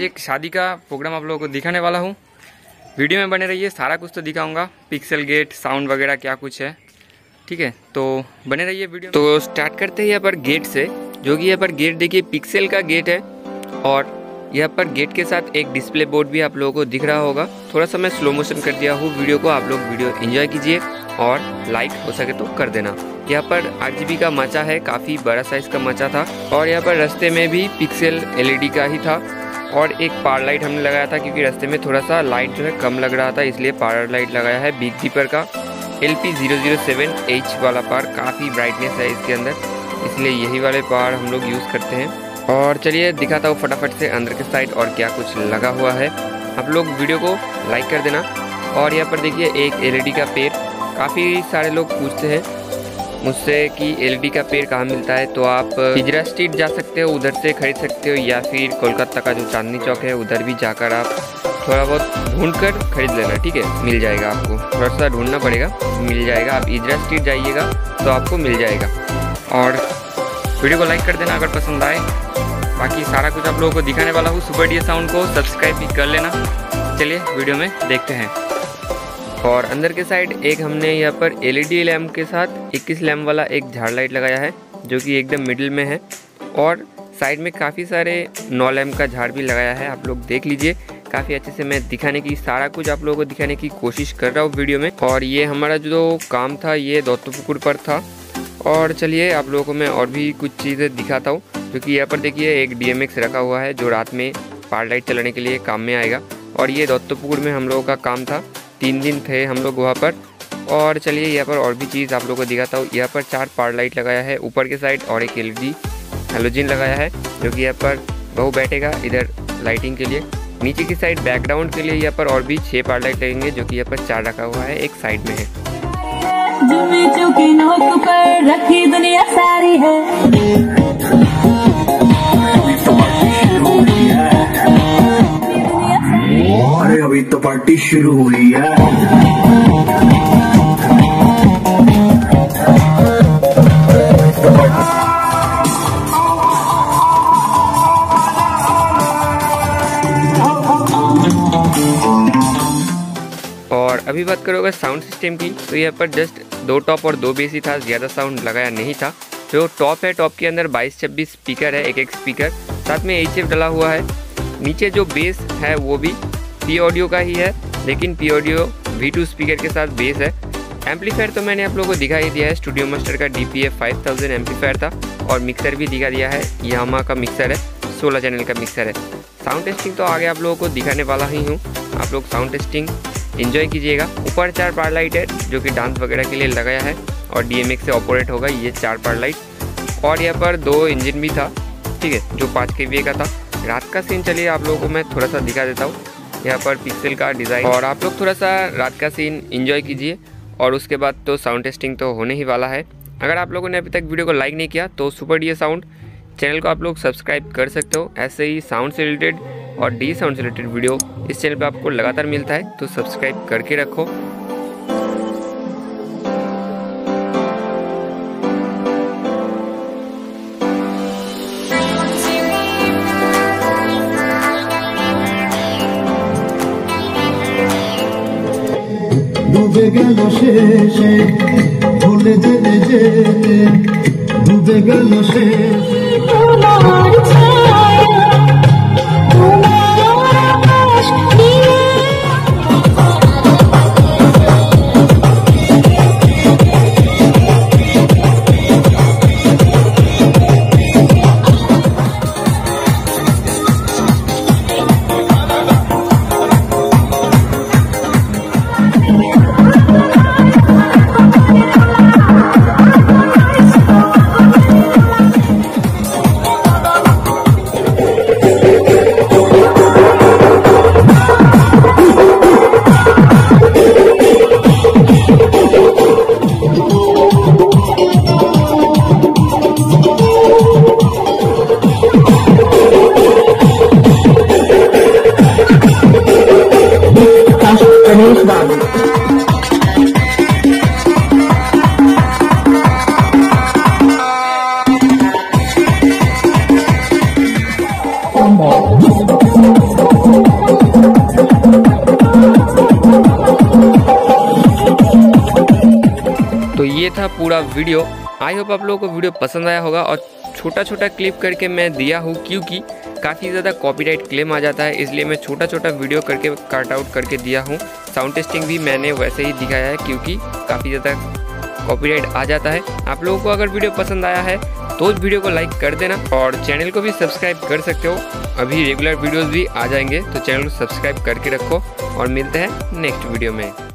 एक शादी का प्रोग्राम आप लोगों को दिखाने वाला हूँ। वीडियो में बने रहिए, सारा कुछ तो दिखाऊंगा, पिक्सल गेट, साउंड वगैरह क्या कुछ है, ठीक है। तो बने रहिए वीडियो। तो स्टार्ट करते हैं यहाँ पर गेट से, जो कि यहाँ पर गेट देखिए पिक्सल का गेट है और यहाँ पर गेट के साथ एक डिस्प्ले बोर्ड भी आप लोगों को दिख रहा होगा। थोड़ा सा मैं स्लो मोशन कर दिया हूँ वीडियो को, आप लोग वीडियो एंजॉय कीजिए और लाइक हो सके तो कर देना। यहाँ पर 8GB का माचा है, काफ़ी बड़ा साइज का माचा था। और यहाँ पर रास्ते में भी पिक्सल LED का ही था और एक पावर लाइट हमने लगाया था, क्योंकि रास्ते में थोड़ा सा लाइट जो है कम लग रहा था, इसलिए पावर लाइट लगाया है। बिग दीपर का LP007H वाला पावर, काफ़ी ब्राइटनेस है इसके अंदर, इसलिए यही वाले पावर हम लोग यूज़ करते हैं। और चलिए दिखाता हूँ फटाफट से अंदर के साइड और क्या कुछ लगा हुआ है। आप लोग वीडियो को लाइक कर देना। और यहाँ पर देखिए एक LED का पेड़, काफ़ी सारे लोग पूछते हैं मुझसे कि LED का पेड़ कहाँ मिलता है, तो आप हिजरा स्ट्रीट जा सकते हो, उधर से खरीद सकते हो, या फिर कोलकाता का जो चांदनी चौक है उधर भी जाकर आप थोड़ा बहुत ढूंढ कर खरीद लेना, ठीक है। मिल जाएगा, आपको थोड़ा सा ढूंढना पड़ेगा, मिल जाएगा। आप हिजरा स्ट्रीट जाइएगा तो आपको मिल जाएगा। और वीडियो को लाइक कर देना अगर पसंद आए। बाकी सारा कुछ आप लोगों को दिखाने वाला हूँ। सुपर डीजे साउंड को सब्सक्राइब भी कर लेना। चलिए वीडियो में देखते हैं। और अंदर के साइड एक हमने यहाँ पर LED लैम्प के साथ 21 लैम्प वाला एक झाड़ लाइट लगाया है, जो कि एकदम मिडिल में है। और साइड में काफ़ी सारे 9 लैम्प का झाड़ भी लगाया है, आप लोग देख लीजिए। काफ़ी अच्छे से मैं दिखाने की, सारा कुछ आप लोगों को दिखाने की कोशिश कर रहा हूँ वीडियो में। और ये हमारा जो काम था ये दौलतपुर पर था। और चलिए आप लोगों को मैं और भी कुछ चीज़ें दिखाता हूँ, जो कि यहाँ पर देखिए एक DMX रखा हुआ है, जो रात में पावर लाइट चलाने के लिए काम में आएगा। और ये दौलतपुर में हम लोगों का काम था, 3 दिन थे हम लोग वहाँ पर। और चलिए यहाँ पर और भी चीज़ आप लोगों को दिखाता हूँ। यहाँ पर 4 पावर लाइट लगाया है ऊपर के साइड, और एक LED हेलोजन लगाया है, जो कि यहाँ पर बहू बैठेगा इधर लाइटिंग के लिए। नीचे की साइड बैकग्राउंड के लिए यहाँ पर और भी 6 पावर लाइट लगेंगे, जो कि यहाँ पर 4 रखा हुआ है, एक साइड में है। रखी दुनिया सारी है। अरे अभी तो पार्टी शुरू हुई है। और अभी बात करोगे साउंड सिस्टम की, तो यहाँ पर जस्ट 2 टॉप और 2 बेस ही था, ज़्यादा साउंड लगाया नहीं था। जो टॉप है, टॉप के अंदर 22-26 स्पीकर है, एक स्पीकर, साथ में HF डला हुआ है। नीचे जो बेस है वो भी P ऑडियो का ही है, लेकिन P ऑडियो V2 स्पीकर के साथ बेस है। एम्पलीफायर तो मैंने आप लोगों को दिखा ही दिया है, स्टूडियो मास्टर का DPF 5000 एम्पलीफायर था। और मिक्सर भी दिखा दिया है, यामा का मिक्सर है, 16 चैनल का मिक्सर है। साउंड टेस्टिंग तो आगे आप लोगों को दिखाने वाला ही हूँ, आप लोग साउंड टेस्टिंग एंजॉय कीजिएगा। ऊपर 4 पावर लाइट है, जो कि डांस वगैरह के लिए लगाया है, और DMX से ऑपरेट होगा ये 4 पावर लाइट। और यहाँ पर 2 इंजन भी था, ठीक है, जो 5 kVA का था। रात का सीन चलिए आप लोगों को मैं थोड़ा सा दिखा देता हूँ। यहाँ पर पिक्सल का डिज़ाइन, और आप लोग थोड़ा सा रात का सीन एंजॉय कीजिए। और उसके बाद तो साउंड टेस्टिंग तो होने ही वाला है। अगर आप लोगों ने अभी तक वीडियो को लाइक नहीं किया तो सुपर डीजे साउंड चैनल को आप लोग सब्सक्राइब कर सकते हो। ऐसे ही साउंड से रिलेटेड और डी साउंड से रिलेटेड वीडियो इस चैनल पे आपको लगातार मिलता है, तो सब्सक्राइब करके रखो। ডুবে গেল শেষে ভুলে যেতে যেতে ডুবে গেল শেষে তোমার ছায়া তোমার আকাশ ये था पूरा वीडियो। आई होप आप लोगों को वीडियो पसंद आया होगा। और छोटा छोटा क्लिप करके मैं दिया हूँ क्योंकि काफ़ी ज़्यादा कॉपीराइट क्लेम आ जाता है, इसलिए मैं छोटा छोटा वीडियो करके कट आउट करके दिया हूँ। साउंड टेस्टिंग भी मैंने वैसे ही दिखाया है क्योंकि काफ़ी ज़्यादा कॉपीराइट आ जाता है। आप लोगों को अगर वीडियो पसंद आया है तो उस वीडियो को लाइक कर देना और चैनल को भी सब्सक्राइब कर सकते हो। अभी रेगुलर वीडियोस भी आ जाएंगे तो चैनल को सब्सक्राइब करके रखो और मिलते हैं नेक्स्ट वीडियो में।